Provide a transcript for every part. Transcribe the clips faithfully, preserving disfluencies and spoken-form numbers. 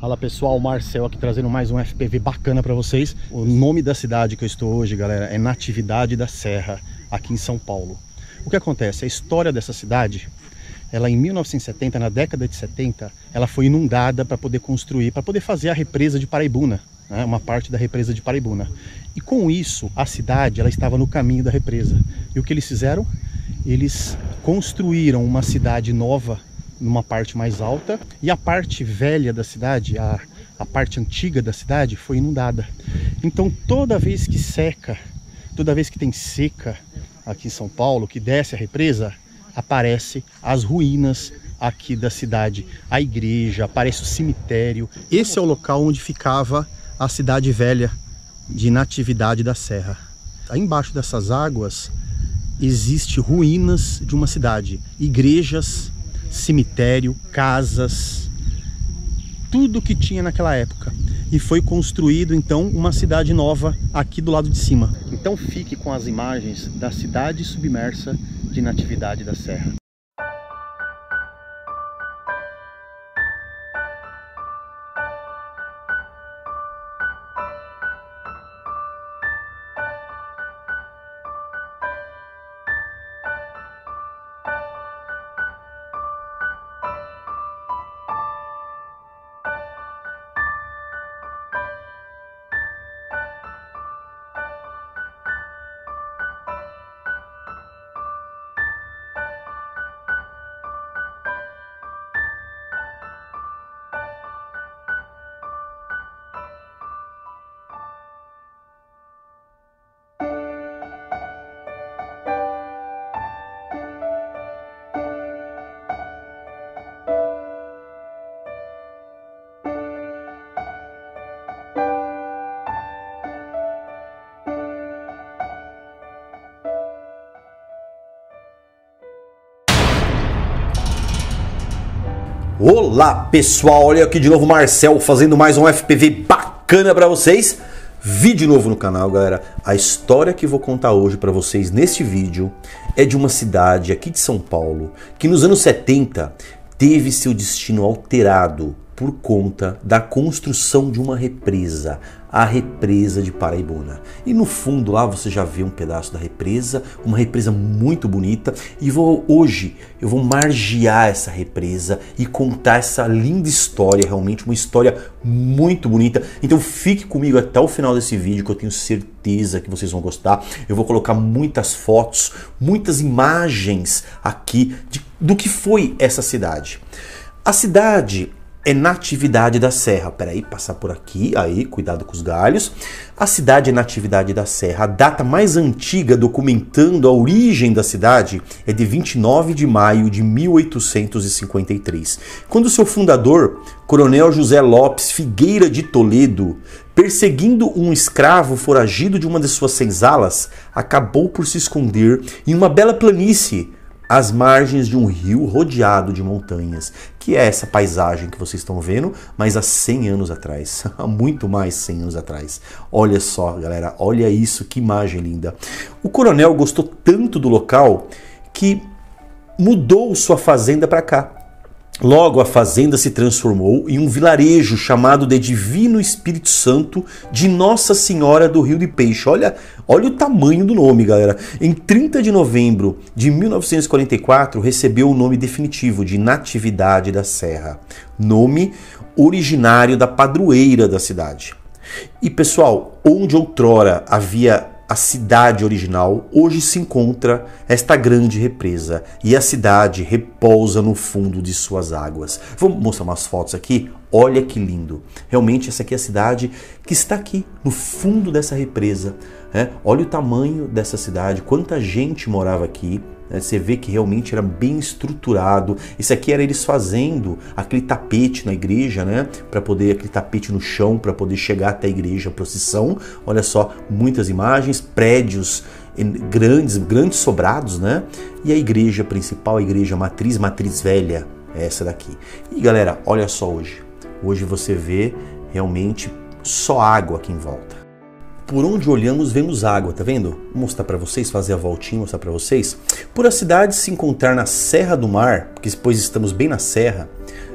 Fala pessoal, Marcel aqui trazendo mais um F P V bacana para vocês. O nome da cidade que eu estou hoje, galera, é Natividade da Serra, aqui em São Paulo. O que acontece? A história dessa cidade, ela em mil novecentos e setenta, na década de setenta, ela foi inundada para poder construir, para poder fazer a represa de Paraibuna, né? Uma parte da represa de Paraibuna. E com isso, a cidade ela estava no caminho da represa. E o que eles fizeram? Eles construíram uma cidade nova numa parte mais alta, e a parte velha da cidade, a, a parte antiga da cidade, foi inundada. Então toda vez que seca, toda vez que tem seca aqui em São Paulo, que desce a represa, aparece as ruínas aqui da cidade, a igreja, aparece o cemitério. Esse é o local onde ficava a cidade velha de Natividade da Serra. Aí embaixo dessas águas existe ruínas de uma cidade, igrejas, cemitério, casas, tudo que tinha naquela época. E foi construído então uma cidade nova aqui do lado de cima. Então fique com as imagens da cidade submersa de Natividade da Serra. Olá pessoal, olha aqui de novo o Marcel fazendo mais um F P V bacana para vocês. Vídeo novo no canal, galera. A história que vou contar hoje para vocês neste vídeo é de uma cidade aqui de São Paulo que nos anos setenta teve seu destino alterado por conta da construção de uma represa, a represa de Paraibuna. E no fundo lá você já vê um pedaço da represa, uma represa muito bonita, e vou hoje eu vou margear essa represa e contar essa linda história, realmente uma história muito bonita. Então fique comigo até o final desse vídeo que eu tenho certeza que vocês vão gostar. Eu vou colocar muitas fotos, muitas imagens aqui de, do que foi essa cidade. A cidade é Natividade da Serra. Peraí, passar por aqui, aí, cuidado com os galhos. A cidade é Natividade da Serra. A data mais antiga documentando a origem da cidade é de vinte e nove de maio de mil oitocentos e cinquenta e três, quando seu fundador, Coronel José Lopes Figueira de Toledo, perseguindo um escravo foragido de uma de suas senzalas, acabou por se esconder em uma bela planície às margens de um rio rodeado de montanhas, que é essa paisagem que vocês estão vendo, mas há cem anos atrás, há muito mais cem anos atrás. Olha só, galera, olha isso, que imagem linda. O coronel gostou tanto do local que mudou sua fazenda para cá. Logo, a fazenda se transformou em um vilarejo chamado de Divino Espírito Santo de Nossa Senhora do Rio de Peixe. Olha, olha o tamanho do nome, galera. Em trinta de novembro de mil novecentos e quarenta e quatro, recebeu o nome definitivo de Natividade da Serra, nome originário da padroeira da cidade. E, pessoal, onde outrora havia a cidade original, hoje se encontra esta grande represa e a cidade repousa no fundo de suas águas. Vamos mostrar umas fotos aqui? Olha que lindo! Realmente essa aqui é a cidade que está aqui no fundo dessa represa. É, olha o tamanho dessa cidade, quanta gente morava aqui. Você vê que realmente era bem estruturado. Isso aqui era eles fazendo aquele tapete na igreja, né? Para poder, aquele tapete no chão, para poder chegar até a igreja, a procissão. Olha só, muitas imagens, prédios grandes, grandes sobrados, né? E a igreja principal, a igreja matriz, matriz velha, é essa daqui. E galera, olha só hoje. Hoje você vê realmente só água aqui em volta. Por onde olhamos, vemos água, tá vendo? Vou mostrar para vocês, fazer a voltinha, mostrar para vocês. Por a cidade se encontrar na Serra do Mar, porque depois estamos bem na serra,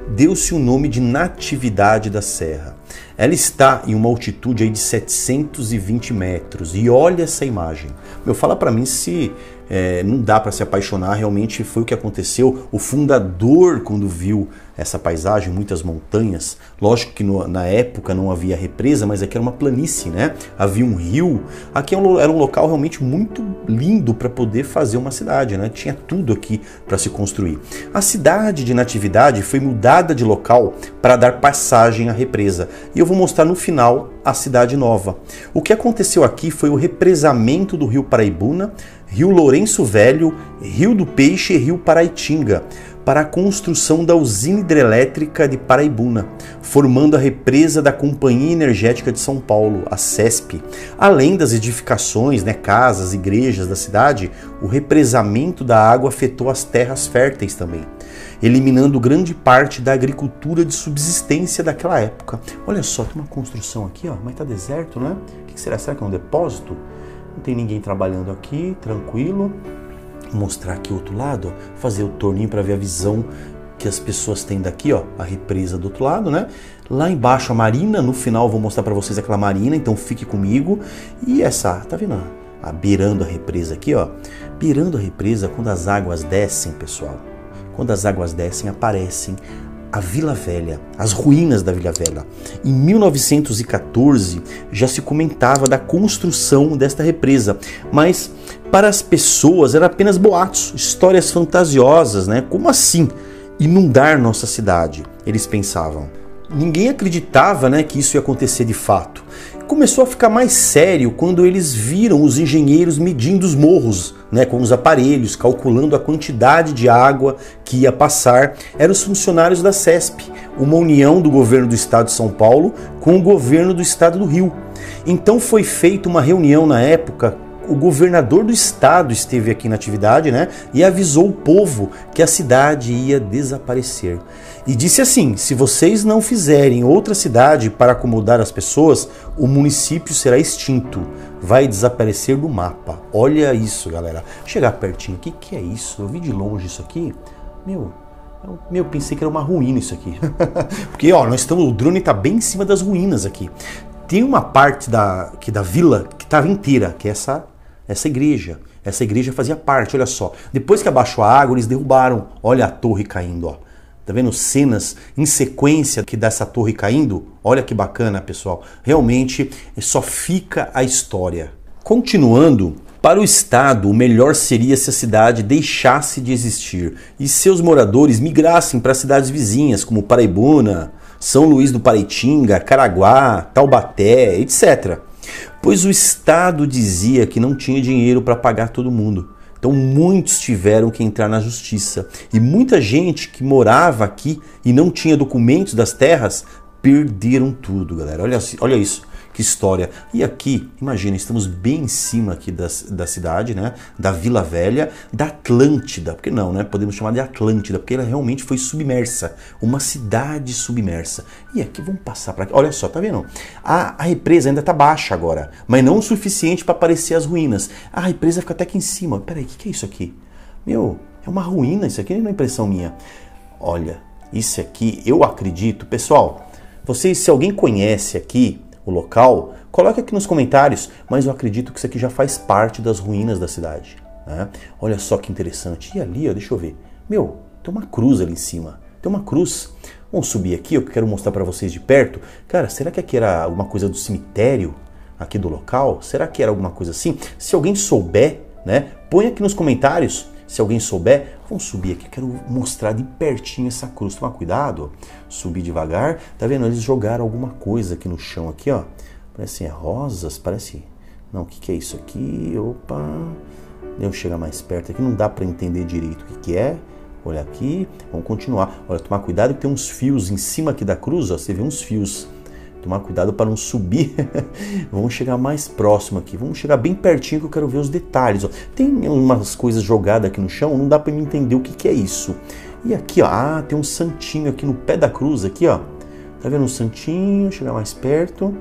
deu-se o nome de Natividade da Serra. Ela está em uma altitude aí de setecentos e vinte metros. E olha essa imagem. Meu, fala para mim se é, não dá para se apaixonar. Realmente foi o que aconteceu. O fundador, quando viu essa paisagem, muitas montanhas, lógico que no, na época não havia represa, mas aqui era uma planície, né? Havia um rio. Aqui era um local realmente muito lindo para poder fazer uma cidade, né? Tinha tudo aqui para se construir. A cidade de Natividade foi mudada de local para dar passagem à represa. E eu vou mostrar no final a cidade nova. O que aconteceu aqui foi o represamento do rio Paraibuna, rio Lourenço Velho, rio do Peixe e rio Paraitinga, para a construção da usina hidrelétrica de Paraibuna, formando a represa da Companhia Energética de São Paulo, a CESP. Além das edificações, né, casas, igrejas da cidade, o represamento da água afetou as terras férteis também, eliminando grande parte da agricultura de subsistência daquela época. Olha só, tem uma construção aqui, ó, mas tá deserto, né? O que será? Será que é um depósito? Não tem ninguém trabalhando aqui, tranquilo. Vou mostrar aqui o outro lado, ó, fazer o torninho para ver a visão que as pessoas têm daqui, ó, a represa do outro lado, né? Lá embaixo a marina, no final vou mostrar para vocês aquela marina, então fique comigo. E essa, tá vendo? A, a beirando a represa aqui, ó. Beirando a represa, quando as águas descem, pessoal, quando as águas descem, aparecem a Vila Velha, as ruínas da Vila Velha. Em mil novecentos e quatorze já se comentava da construção desta represa, mas para as pessoas era apenas boatos, histórias fantasiosas, né? Como assim inundar nossa cidade? Eles pensavam. Ninguém acreditava, né, que isso ia acontecer de fato. Começou a ficar mais sério quando eles viram os engenheiros medindo os morros, né, com os aparelhos, calculando a quantidade de água que ia passar. Eram os funcionários da CESP, uma união do governo do estado de São Paulo com o governo do estado do Rio. Então foi feita uma reunião na época. O governador do estado esteve aqui na atividade, né, e avisou o povo que a cidade ia desaparecer. E disse assim: se vocês não fizerem outra cidade para acomodar as pessoas, o município será extinto, vai desaparecer do mapa. Olha isso, galera. Chegar pertinho aqui, que é isso? Eu vi de longe isso aqui. Meu, eu, meu, pensei que era uma ruína isso aqui. Porque, ó, nós estamos, o drone está bem em cima das ruínas aqui. Tem uma parte da, aqui da vila que estava inteira, que é essa, essa igreja. Essa igreja fazia parte, olha só. Depois que abaixou a água, eles derrubaram. Olha a torre caindo, ó. Tá vendo cenas em sequência que dessa torre caindo? Olha que bacana, pessoal. Realmente só fica a história. Continuando, para o estado, o melhor seria se a cidade deixasse de existir e seus moradores migrassem para cidades vizinhas, como Paraibuna, São Luís do Paraitinga, Caraguá, Taubaté, etcétera. Pois o estado dizia que não tinha dinheiro para pagar todo mundo. Então muitos tiveram que entrar na justiça. E muita gente que morava aqui e não tinha documentos das terras, perderam tudo, galera. Olha, olha isso, que história. E aqui, imagina, estamos bem em cima aqui da, da cidade, né? Da Vila Velha, da Atlântida. Porque não, né? Podemos chamar de Atlântida, porque ela realmente foi submersa. Uma cidade submersa. E aqui, vamos passar para aqui. Olha só, tá vendo? A, a represa ainda tá baixa agora, mas não o suficiente para aparecer as ruínas. A represa fica até aqui em cima. Peraí, o que, que é isso aqui? Meu, é uma ruína isso aqui, não é impressão minha. Olha, isso aqui, eu acredito. Pessoal, vocês, se alguém conhece aqui o local, coloque aqui nos comentários, mas eu acredito que isso aqui já faz parte das ruínas da cidade, né? Olha só que interessante. E ali, ó, deixa eu ver. Meu, tem uma cruz ali em cima. Tem uma cruz. Vamos subir aqui, eu quero mostrar para vocês de perto. Cara, será que aqui era alguma coisa do cemitério aqui do local? Será que era alguma coisa assim? Se alguém souber, né, põe aqui nos comentários. Se alguém souber, vamos subir aqui. Quero mostrar de pertinho essa cruz. Toma cuidado, ó. Subir devagar. Tá vendo? Eles jogaram alguma coisa aqui no chão, aqui, ó. Parece rosas, parece... Não, o que, que é isso aqui? Opa! Deixa eu chegar mais perto aqui. Não dá para entender direito o que, que é. Olha aqui. Vamos continuar. Olha, tomar cuidado que tem uns fios em cima aqui da cruz, ó. Você vê uns fios. Tomar cuidado para não subir. Vamos chegar mais próximo aqui. Vamos chegar bem pertinho que eu quero ver os detalhes. Ó. Tem umas coisas jogadas aqui no chão, não dá para me entender o que, que é isso. E aqui, ó, ah, tem um santinho aqui no pé da cruz, aqui, ó. Tá vendo um santinho? Chegar mais perto.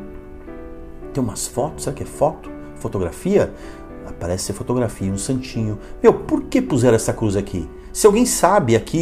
Tem umas fotos, será que é foto? Fotografia? Ah, parece ser fotografia, um santinho. Meu, por que puseram essa cruz aqui? Se alguém sabe aqui,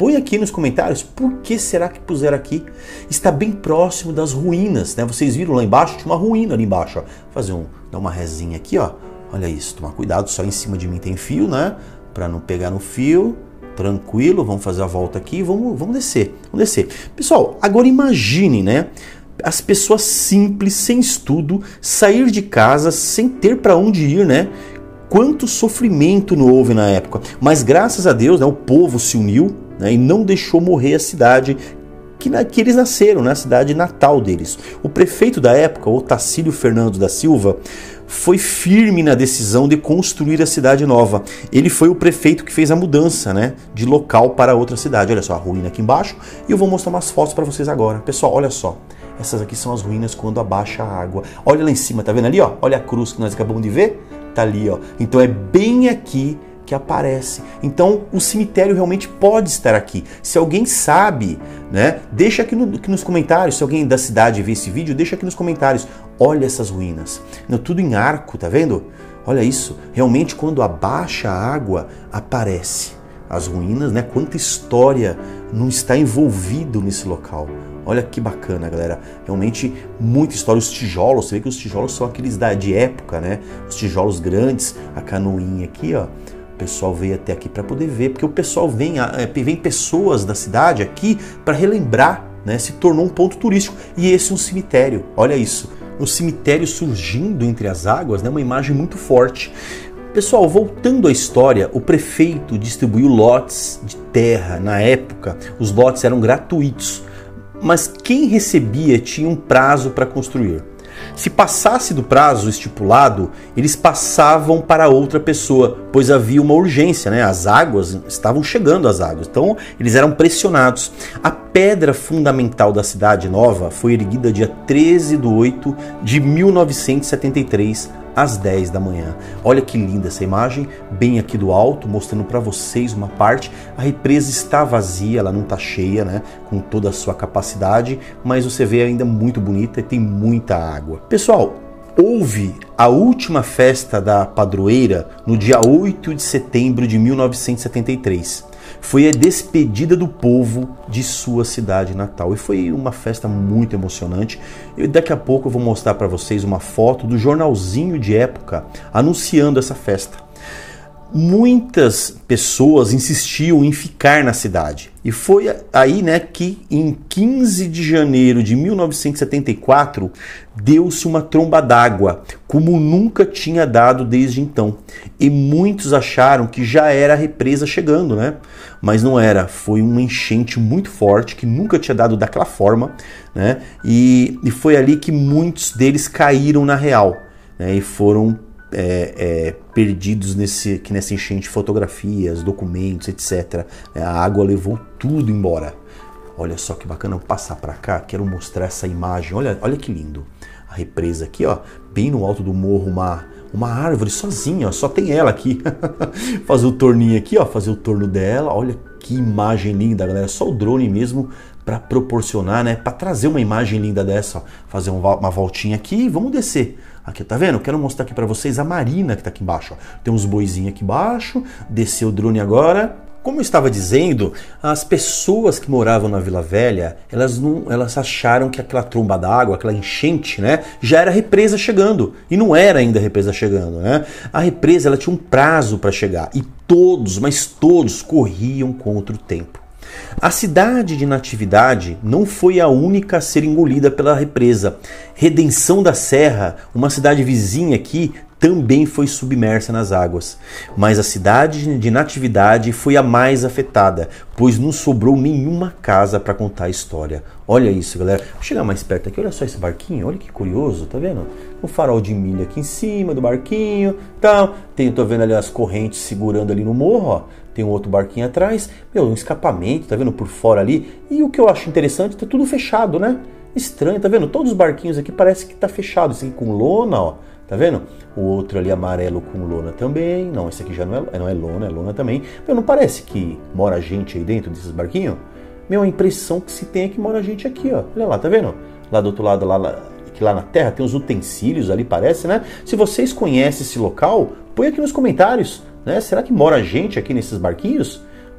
Põe aqui nos comentários por que será que puseram aqui. Está bem próximo das ruínas, né? Vocês viram lá embaixo? Tinha uma ruína ali embaixo, ó. Vou fazer um, dar uma resinha aqui, ó. Olha isso, tomar cuidado, só em cima de mim tem fio, né? Para não pegar no fio. Tranquilo, vamos fazer a volta aqui e vamos, vamos descer. Vamos descer. Pessoal, agora imagine, né? As pessoas simples, sem estudo, sair de casa sem ter para onde ir, né? Quanto sofrimento não houve na época. Mas graças a Deus, né, o povo se uniu, né, e não deixou morrer a cidade que, na, que eles nasceram, né, a cidade natal deles. O prefeito da época, Otacílio Fernando da Silva, foi firme na decisão de construir a cidade nova. Ele foi o prefeito que fez a mudança, né, de local para outra cidade. Olha só a ruína aqui embaixo e eu vou mostrar umas fotos para vocês agora. Pessoal, olha só. Essas aqui são as ruínas quando abaixa a água. Olha lá em cima, tá vendo ali, ó? Olha a cruz que nós acabamos de ver. Tá ali, ó. Então é bem aqui que aparece. Então o cemitério realmente pode estar aqui. Se alguém sabe, né? Deixa aqui, no, aqui nos comentários. Se alguém da cidade vê esse vídeo, deixa aqui nos comentários. Olha essas ruínas. Não, tudo em arco, tá vendo? Olha isso. Realmente quando abaixa a água, aparece as ruínas, né? Quanta história não está envolvido nesse local. Olha que bacana, galera. Realmente muita história. Os tijolos, você vê que os tijolos são aqueles da, de época, né? Os tijolos grandes, a canoinha aqui, ó. O pessoal veio até aqui para poder ver, porque o pessoal vem, vem pessoas da cidade aqui para relembrar, né? Se tornou um ponto turístico. E esse é um cemitério. Olha isso. O cemitério surgindo entre as águas, né? Uma imagem muito forte. Pessoal, voltando à história, o prefeito distribuiu lotes de terra na época. Os lotes eram gratuitos. Mas quem recebia tinha um prazo para construir. Se passasse do prazo estipulado, eles passavam para outra pessoa, pois havia uma urgência, né? As águas estavam chegando às águas, então eles eram pressionados. A pedra fundamental da cidade nova foi erguida dia treze de oito de mil novecentos e setenta e três, às dez da manhã. Olha que linda essa imagem, bem aqui do alto, mostrando para vocês uma parte. A represa está vazia, ela não está cheia, né, com toda a sua capacidade, mas você vê ainda muito bonita e tem muita água. Pessoal, houve a última festa da padroeira no dia oito de setembro de mil novecentos e setenta e três. Foi a despedida do povo de sua cidade natal. E foi uma festa muito emocionante. E daqui a pouco eu vou mostrar para vocês uma foto do jornalzinho de época anunciando essa festa. Muitas pessoas insistiam em ficar na cidade. E foi aí, né, que em quinze de janeiro de mil novecentos e setenta e quatro deu-se uma tromba d'água, como nunca tinha dado desde então. E muitos acharam que já era a represa chegando, né? Mas não era. Foi uma enchente muito forte, que nunca tinha dado daquela forma, né? E, e foi ali que muitos deles caíram na real, né? E foram É, é, perdidos nesse, que nessa enchente, fotografias, documentos, etcétera. A água levou tudo embora. Olha só que bacana, vou passar para cá, quero mostrar essa imagem. Olha, olha que lindo. A represa aqui, ó, bem no alto do morro, uma, uma árvore sozinha, ó, só tem ela aqui. Fazer o torninho aqui, ó, fazer o torno dela. Olha que imagem linda, galera. Só o drone mesmo para proporcionar, né, para trazer uma imagem linda dessa, ó. Fazer uma voltinha aqui e vamos descer. Aqui, tá vendo? Quero mostrar aqui para vocês a marina que tá aqui embaixo, ó. Tem uns boizinhos aqui embaixo, desceu o drone agora. Como eu estava dizendo, as pessoas que moravam na Vila Velha, elas, não, elas acharam que aquela tromba d'água, aquela enchente, né, já era a represa chegando. E não era ainda a represa chegando, né? A represa, ela tinha um prazo para chegar e todos, mas todos corriam contra o tempo. A cidade de Natividade não foi a única a ser engolida pela represa. Redenção da Serra, uma cidade vizinha aqui, também foi submersa nas águas. Mas a cidade de Natividade foi a mais afetada, pois não sobrou nenhuma casa para contar a história. Olha isso, galera. Vou chegar mais perto aqui, olha só esse barquinho, olha que curioso, tá vendo? Um farol de milha aqui em cima do barquinho, tal. Tem, tô vendo ali as correntes segurando ali no morro, ó. Tem um outro barquinho atrás, meu, um escapamento, tá vendo, por fora ali. E o que eu acho interessante, tá tudo fechado, né? Estranho, tá vendo? Todos os barquinhos aqui parece que tá fechado. Esse aqui com lona, ó, tá vendo? O outro ali amarelo com lona também. Não, esse aqui já não é, não é lona, é lona também. Meu, não parece que mora gente aí dentro desses barquinhos? Meu, a impressão que se tem é que mora gente aqui, ó. Olha lá, tá vendo? Lá do outro lado, lá, lá, que lá na terra tem uns utensílios ali, parece, né? Se vocês conhecem esse local, põe aqui nos comentários. Né? Será que mora gente aqui nesses barquinhos?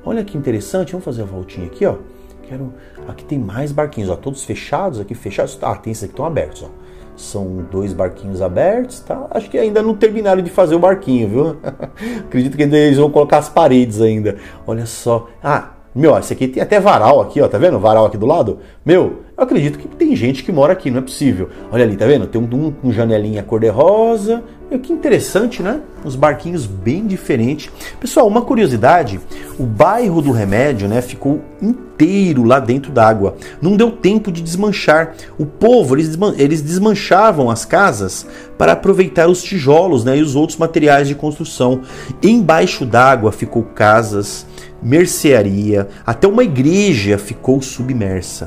Olha que interessante, vamos fazer a voltinha aqui, ó. Quero... Aqui tem mais barquinhos, ó, todos fechados, aqui fechados. Ah, tem esses aqui que estão abertos, ó. São dois barquinhos abertos, tá? Acho que ainda não terminaram de fazer o barquinho, viu? Acredito que eles vão colocar as paredes ainda. Olha só. Ah, meu, esse aqui tem até varal aqui, ó, tá vendo? Varal aqui do lado. Meu, eu acredito que tem gente que mora aqui, não é possível. Olha ali, tá vendo? Tem um com um janelinha cor-de-rosa. Meu, que interessante, né? Uns barquinhos bem diferentes. Pessoal, uma curiosidade, o bairro do Remédio, né, ficou inteiro lá dentro d'água. Não deu tempo de desmanchar. O povo, eles, desman eles desmanchavam as casas para aproveitar os tijolos, né, e os outros materiais de construção. Embaixo d'água ficou casas, mercearia, até uma igreja ficou submersa.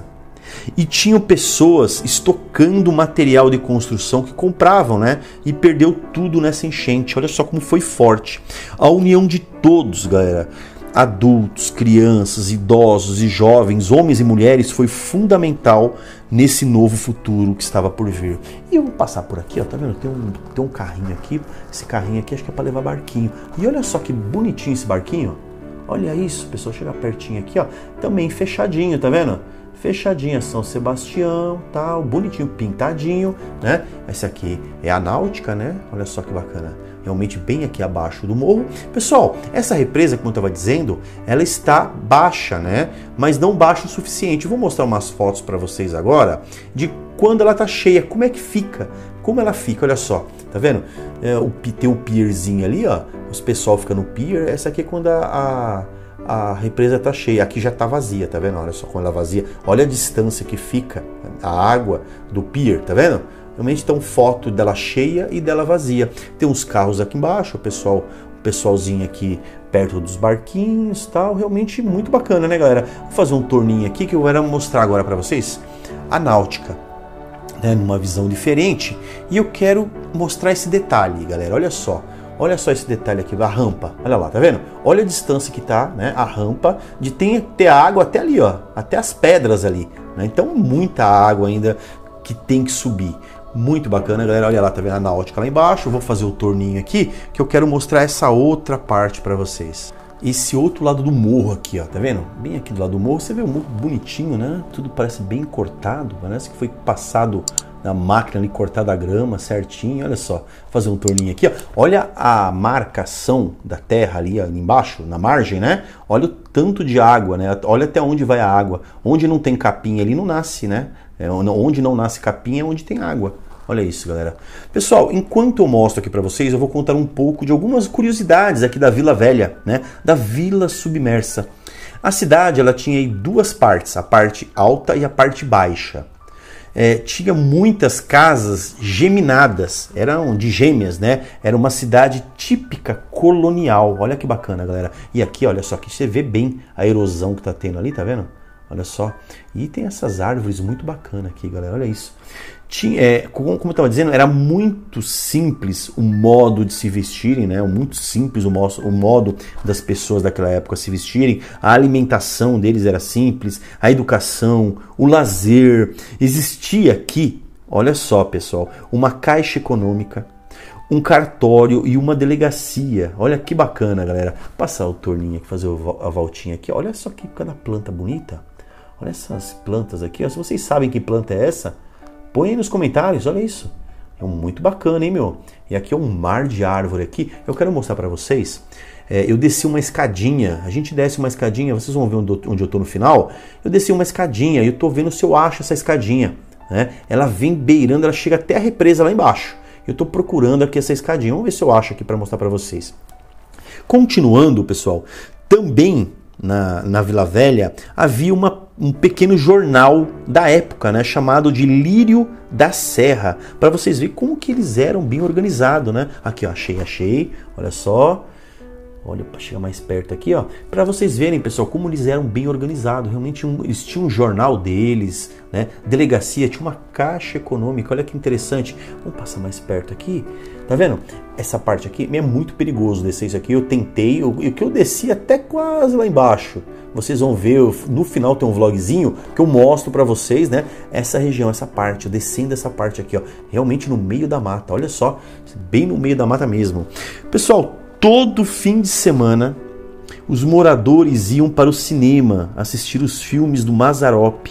E tinham pessoas estocando material de construção que compravam, né? E perdeu tudo nessa enchente. Olha só como foi forte. A união de todos, galera. Adultos, crianças, idosos e jovens, homens e mulheres, foi fundamental nesse novo futuro que estava por vir. E eu vou passar por aqui, ó, tá vendo? Tem um, tem um carrinho aqui. Esse carrinho aqui acho que é para levar barquinho. E olha só que bonitinho esse barquinho. Olha isso, pessoal, chega pertinho aqui, ó. Também fechadinho, tá vendo? Fechadinha, São Sebastião, tal, bonitinho, pintadinho, né? Esse aqui é a náutica, né? Olha só que bacana. Realmente bem aqui abaixo do morro. Pessoal, essa represa, como eu estava dizendo, ela está baixa, né? Mas não baixa o suficiente. Eu vou mostrar umas fotos para vocês agora de quando ela tá cheia, como é que fica. Como ela fica, olha só, tá vendo? É, o, tem o pierzinho ali, ó. Os pessoal fica no pier. Essa aqui é quando a... a a represa tá cheia, aqui já tá vazia, tá vendo? Olha só como ela vazia, olha a distância que fica a água do pier, tá vendo? Realmente tem uma foto dela cheia e dela vazia. Tem uns carros aqui embaixo, o pessoal, o pessoalzinho aqui perto dos barquinhos, tal, realmente muito bacana, né, galera? Vou fazer um torninho aqui que eu quero mostrar agora para vocês a náutica, né, numa visão diferente, e eu quero mostrar esse detalhe, galera, olha só. Olha só esse detalhe aqui, a rampa, olha lá, tá vendo? Olha a distância que tá, né, a rampa, de ter, ter água até ali, ó, até as pedras ali, né? Então muita água ainda que tem que subir. Muito bacana, galera, olha lá, tá vendo a náutica lá embaixo? Eu vou fazer o torninho aqui, que eu quero mostrar essa outra parte para vocês. Esse outro lado do morro aqui, ó, tá vendo? Bem aqui do lado do morro, você vê o morro bonitinho, né? Tudo parece bem cortado, parece que foi passado na máquina ali, cortada a grama certinho, olha só, vou fazer um torninho aqui, ó. Olha a marcação da terra ali, ó, embaixo, na margem, né? Olha o tanto de água, né? Olha até onde vai a água. Onde não tem capim ali não nasce, né? É, onde não nasce capim é onde tem água. Olha isso, galera. Pessoal, enquanto eu mostro aqui para vocês, eu vou contar um pouco de algumas curiosidades aqui da Vila Velha, né? Da Vila Submersa. A cidade, ela tinha aí duas partes, a parte alta e a parte baixa. É, tinha muitas casas geminadas, eram de gêmeas, né? Era uma cidade típica colonial. Olha que bacana, galera. E aqui, olha só, que você vê bem a erosão que tá tendo ali, tá vendo? Olha só. E tem essas árvores muito bacanas aqui, galera. Olha isso. Tinha, é, como, como eu estava dizendo, era muito simples o modo de se vestirem, né? Muito simples o, mo o modo das pessoas daquela época se vestirem. A alimentação deles era simples, a educação, o lazer. Existia aqui, olha só, pessoal, uma caixa econômica, um cartório e uma delegacia. Olha que bacana, galera. Passar o torninho aqui, fazer a voltinha aqui. Olha só que cada planta bonita. Olha essas plantas aqui. Ó. Se vocês sabem que planta é essa, põe aí nos comentários, olha isso. É muito bacana, hein, meu? E aqui é um mar de árvore aqui. Eu quero mostrar para vocês. É, eu desci uma escadinha. A gente desce uma escadinha. Vocês vão ver onde eu tô no final. Eu desci uma escadinha e eu tô vendo se eu acho essa escadinha. Né? Ela vem beirando, ela chega até a represa lá embaixo. Eu tô procurando aqui essa escadinha. Vamos ver se eu acho aqui para mostrar para vocês. Continuando, pessoal. Também na, na Vila Velha havia uma um pequeno jornal da época, né, chamado de Lírio da Serra, para vocês verem como que eles eram bem organizados, né? Aqui, ó, achei, achei, olha só, olha, para chegar mais perto aqui, ó, para vocês verem, pessoal, como eles eram bem organizados. Realmente um, eles tinham um jornal deles, né? Delegacia, tinha uma caixa econômica, olha que interessante. Vamos passar mais perto aqui, tá vendo? Essa parte aqui é muito perigoso descer isso aqui. Eu tentei, o que eu desci até quase lá embaixo. Vocês vão ver, no final tem um vlogzinho que eu mostro para vocês, né? Essa região, essa parte, eu descendo essa parte aqui, ó, realmente no meio da mata. Olha só, bem no meio da mata mesmo. Pessoal, todo fim de semana os moradores iam para o cinema assistir os filmes do Mazzaropi,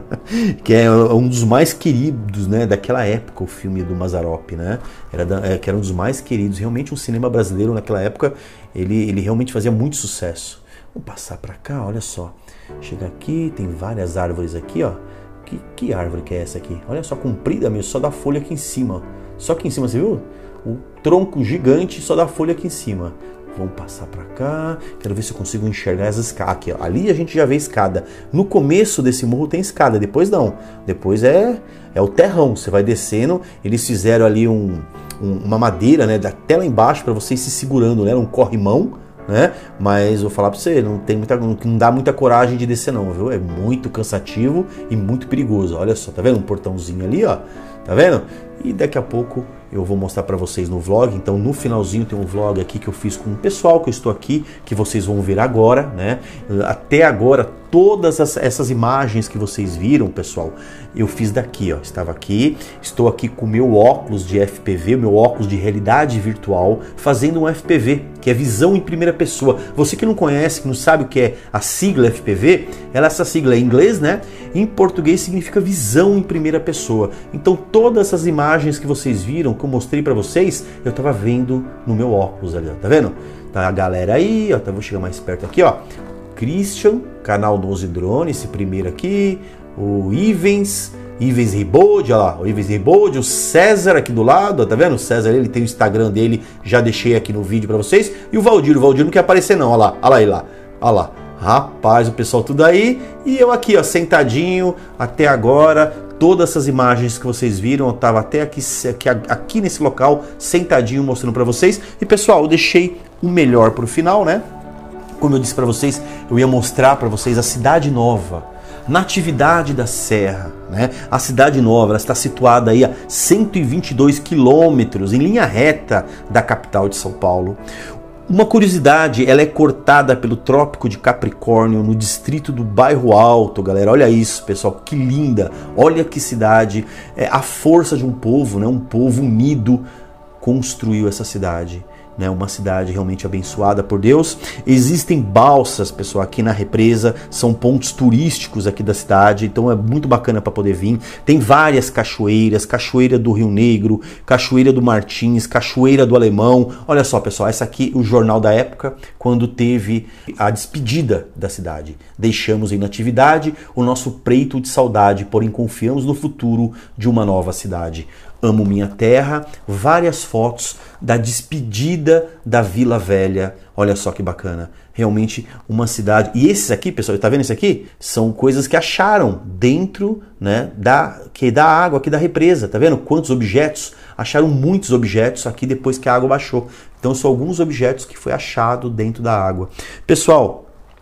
que é um dos mais queridos, né, daquela época, o filme do Mazzaropi, né? Era da, é, que era um dos mais queridos. Realmente o cinema brasileiro naquela época, ele, ele realmente fazia muito sucesso. Vamos passar para cá, olha só. Chega aqui, tem várias árvores aqui, ó. Que, que árvore que é essa aqui? Olha só, comprida mesmo, só dá folha aqui em cima, ó. Só aqui em cima, você viu? O tronco gigante só dá folha aqui em cima. Vamos passar para cá. Quero ver se eu consigo enxergar as escadas. Aqui, ó. Ali a gente já vê escada. No começo desse morro tem escada, depois não. Depois é, é o terrão. Você vai descendo. Eles fizeram ali um, um, uma madeira, né, até lá embaixo para você ir se segurando, né? Um corrimão, né? Mas vou falar para você, não tem muita, não dá muita coragem de descer não, viu? É muito cansativo e muito perigoso. Olha só, tá vendo um portãozinho ali, ó? Tá vendo? E daqui a pouco eu vou mostrar para vocês no vlog. Então no finalzinho tem um vlog aqui que eu fiz com o pessoal que eu estou aqui, que vocês vão ver agora, né? Até agora todas as, essas imagens que vocês viram, pessoal, eu fiz daqui, ó. Estava aqui, estou aqui com o meu óculos de F P V, meu óculos de realidade virtual, fazendo um F P V, que é visão em primeira pessoa. Você que não conhece, que não sabe o que é a sigla F P V, ela, essa sigla é em inglês, né? Em português significa visão em primeira pessoa. Então todas essas imagens que vocês viram, que eu mostrei para vocês, eu estava vendo no meu óculos ali, ó. Tá vendo? Tá a galera aí, ó. Tá, vou chegar mais perto aqui, ó. Christian, canal doze Drone, esse primeiro aqui, o Ivens, Ivens Ribold, olha lá, o Ivens Ribold, o César aqui do lado, ó, tá vendo? O César, ele tem o Instagram dele, já deixei aqui no vídeo pra vocês, e o Valdir, o Valdir não quer aparecer não, olha lá, olha lá ele lá, olha lá, rapaz, o pessoal tudo aí, e eu aqui, ó, sentadinho, até agora, todas essas imagens que vocês viram, eu tava até aqui, aqui, aqui nesse local, sentadinho, mostrando pra vocês, e pessoal, eu deixei o melhor pro final, né? Como eu disse para vocês, eu ia mostrar para vocês a Cidade Nova, Natividade da Serra, né? A Cidade Nova, ela está situada aí a cento e vinte e dois quilômetros, em linha reta da capital de São Paulo. Uma curiosidade, ela é cortada pelo Trópico de Capricórnio, no distrito do Bairro Alto, galera. Olha isso, pessoal, que linda. Olha que cidade. É a força de um povo, né? Um povo unido construiu essa cidade. Né, uma cidade realmente abençoada por Deus. Existem balsas, pessoal, aqui na represa, são pontos turísticos aqui da cidade, então é muito bacana para poder vir. Tem várias cachoeiras, cachoeira do Rio Negro, cachoeira do Martins, cachoeira do Alemão. Olha só, pessoal, essa aqui é o jornal da época, quando teve a despedida da cidade. Deixamos em natividade o nosso preito de saudade, porém confiamos no futuro de uma nova cidade. Amo minha terra, várias fotos da despedida da Vila Velha. Olha só que bacana, realmente uma cidade. E esses aqui, pessoal, tá vendo isso aqui? São coisas que acharam dentro, né, da, que, da água aqui da represa. Tá vendo quantos objetos? Acharam muitos objetos aqui depois que a água baixou. Então são alguns objetos que foi achado dentro da água. Pessoal,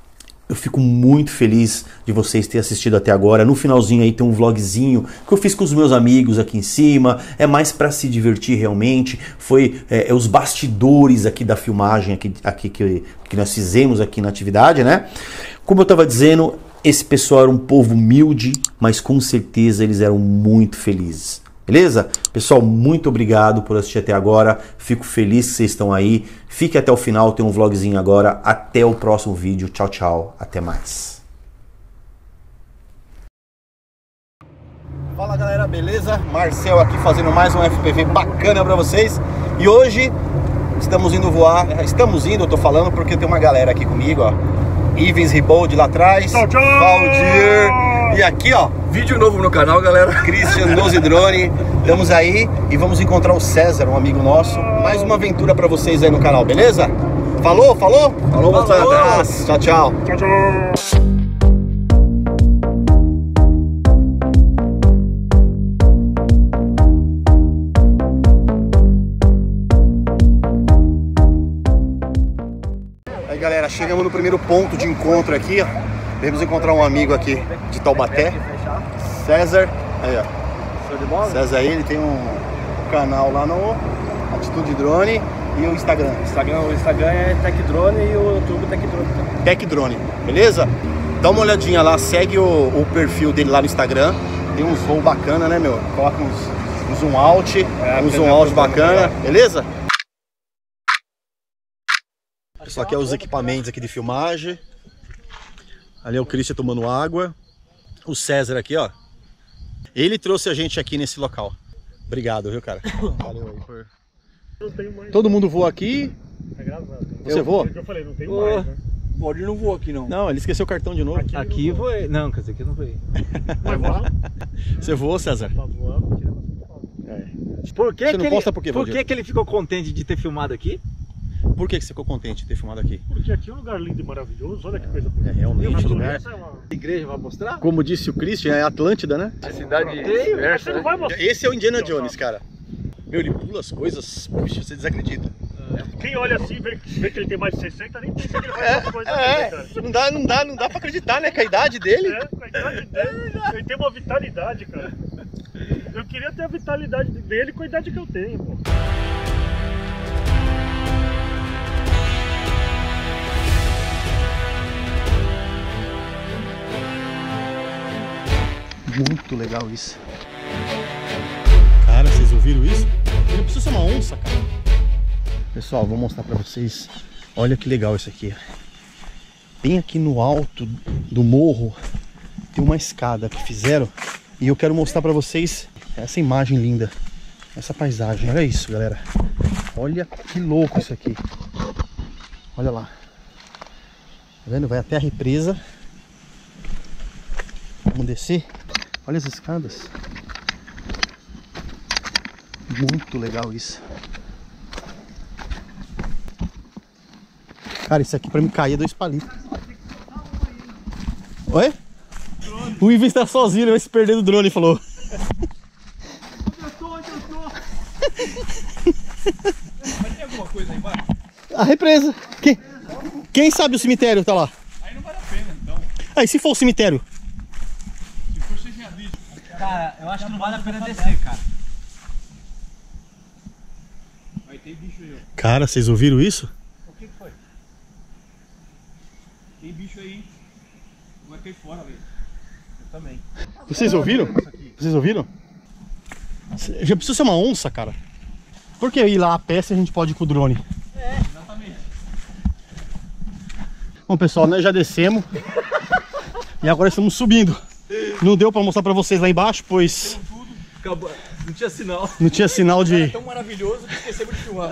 eu fico muito feliz de vocês terem assistido até agora. No finalzinho aí tem um vlogzinho que eu fiz com os meus amigos aqui em cima. É mais para se divertir realmente. Foi é, é os bastidores aqui da filmagem aqui, aqui que, que nós fizemos aqui na atividade, né? Como eu estava dizendo, esse pessoal era um povo humilde, mas com certeza eles eram muito felizes. Beleza? Pessoal, muito obrigado por assistir até agora. Fico feliz que vocês estão aí. Fique até o final, tem um vlogzinho agora. Até o próximo vídeo. Tchau, tchau. Até mais. Fala, galera, beleza? Marcel aqui fazendo mais um F P V bacana pra vocês. E hoje estamos indo voar. Estamos indo, eu tô falando porque tem uma galera aqui comigo, ó. Ivens Ribold lá atrás. Tchau, tchau. Valdir. E aqui, ó, vídeo novo no canal, galera. Christian doze Drone. Estamos aí e vamos encontrar o César, um amigo nosso. Mais uma aventura pra vocês aí no canal, beleza? Falou, falou? Falou, falou. Um abraço. Tchau, tchau. Tchau, tchau. Aí, galera, chegamos no primeiro ponto de encontro aqui, ó. Viemos encontrar um amigo aqui de Taubaté, César. Aí, ó. Show de bola? César aí, ele tem um canal lá no Atitude Drone e o Instagram. Instagram o Instagram é Tech Drone e o YouTube Tech Drone. Tech Drone, beleza? Dá uma olhadinha lá, segue o, o perfil dele lá no Instagram. Tem uns voos bacana, né, meu? Coloca uns, uns zoom out, é, um zoom out bacana, beleza? Pessoal, aqui é os equipamentos aqui de filmagem. Ali é o Christian tomando água. O César aqui, ó. Ele trouxe a gente aqui nesse local. Obrigado, viu, cara? Valeu aí por... Todo mundo voa aqui. Você voa? Eu falei, não tem mais, né? Pode não voa aqui não. Não, ele esqueceu o cartão de novo. Aqui, Aqui voei. Não, quer dizer que eu não voei. vai voar? Você voou, César? Tá voando, tira bastante foto. É. Por que Você que não ele, posta por quê, por Valdir? que que ele ficou contente de ter filmado aqui? Por que que você ficou contente de ter filmado aqui? Porque aqui é um lugar lindo e maravilhoso, olha que coisa bonita. É realmente A um lugar. natureza é uma- A igreja vai mostrar? Como disse o Christian, é Atlântida, né? A cidade Mas você não vai mostrar. Esse é o Indiana Jones, cara. Meu, ele pula as coisas, puxa, você desacredita. Quem olha assim, vê, vê que ele tem mais de sessenta, nem pensa que ele vai fazer coisa assim, cara. não dá, não dá, não dá pra acreditar, né? Com a idade dele. É, com a idade dele, ele tem uma vitalidade, cara. Eu queria ter a vitalidade dele com a idade que eu tenho, pô. Muito legal isso. Cara, vocês ouviram isso? Ele precisa ser uma onça, cara. Pessoal, vou mostrar pra vocês. Olha que legal isso aqui. Bem aqui no alto do morro tem uma escada que fizeram. E eu quero mostrar pra vocês essa imagem linda. Essa paisagem, olha isso, galera. Olha que louco isso aqui. Olha lá. Tá vendo? Vai até a represa. Vamos descer. Olha as escadas. Muito legal isso. Cara, isso aqui pra me cair é dois palitos. Oi? O Ivan está sozinho, ele vai se perder do drone, falou. Onde eu tô? Onde eu tô? Mas tem alguma coisa aí embaixo? A represa. Quem, quem sabe o cemitério tá lá? Aí não vale a pena, então. Aí, se for o cemitério? Se for, você tinha visto. Cara, eu acho que não vale a pena descer, cara. Vai ter bicho aí, ó. Cara, vocês ouviram isso? O que que foi? Tem bicho aí. Vai cair fora, velho. Eu também. Vocês ouviram? Vocês ouviram? Já precisa ser uma onça, cara. Por que ir lá a pé se a gente pode ir com o drone? É, exatamente. Bom, pessoal, nós já descemos. E agora estamos subindo. Não deu pra mostrar pra vocês lá embaixo, pois Acabou. Não tinha sinal. não tinha sinal de... É tão maravilhoso que esquecemos de filmar.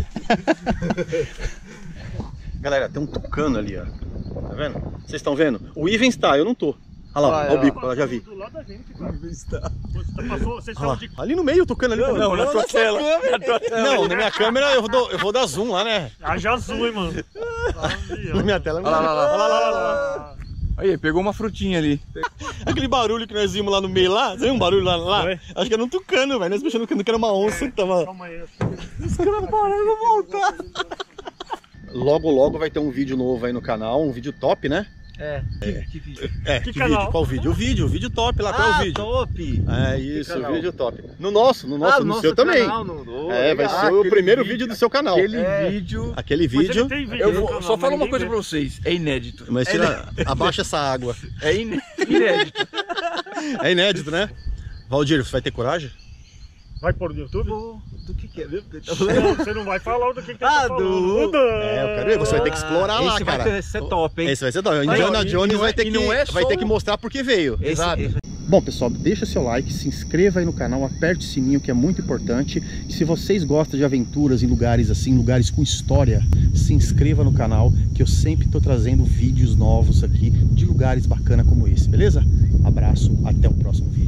Galera, tem um tucano ali, ó. Tá vendo? Vocês estão vendo? O Ivan está, eu não tô. Olha lá, Ah, olha o é, bico, eu já vi. Do lado da gente, cara. Está. Você passou, vocês Olha lá, chamam de... ali no meio o tucano ali. Não, não, na tua tela. Na tua tela. Não, na minha câmera eu dou, eu vou dar zoom lá, né? Haja azul, hein, mano. Na minha tela. Olha lá, olha lá. Olha lá, olha lá. Aí, pegou uma frutinha ali. Aquele barulho que nós vimos lá no meio lá, você viu um barulho lá? lá? Foi. Acho que era um tucano, velho. Nós achando que era uma onça que tava... Calma aí. Os caras pararam de voltar. Logo, logo vai ter um vídeo novo aí no canal, um vídeo top, né? É. Que, que vídeo? É, Que que canal? vídeo? Qual vídeo? O vídeo, o vídeo top lá, qual é o vídeo? top! É isso, canal? o vídeo top. No nosso, no nosso, Ah, no nosso seu também. canal, no- no- É, vai Ah, ser o aquele primeiro vídeo- vídeo do seu canal. Aquele É. vídeo. Aquele Mas ele vídeo. tem vídeo Eu no vou canal, só mas falar uma ninguém coisa vê. pra vocês. É inédito. Mas é, tira, abaixa essa água. é iné- inédito. É inédito, né? Valdir, você vai ter coragem? Vai pôr no YouTube? Do que que é mesmo? Não, você não vai falar do que, que Ah, tá falando. do- Muda. É, eu quero ver, você vai ter que explorar lá, Esse cara. vai ter- ser top, hein? Esse vai ser top. Aí, Indiana ó, e- Jones e não vai é- ter, e que, não é vai só ter que um- mostrar por que veio. Esse- Exato. esse- Bom, pessoal, deixa seu like, se inscreva aí no canal, aperte o sininho que é muito importante. E se vocês gostam de aventuras em lugares assim, lugares com história, se inscreva no canal que eu sempre estou trazendo vídeos novos aqui de lugares bacanas como esse, beleza? Abraço, até o próximo vídeo.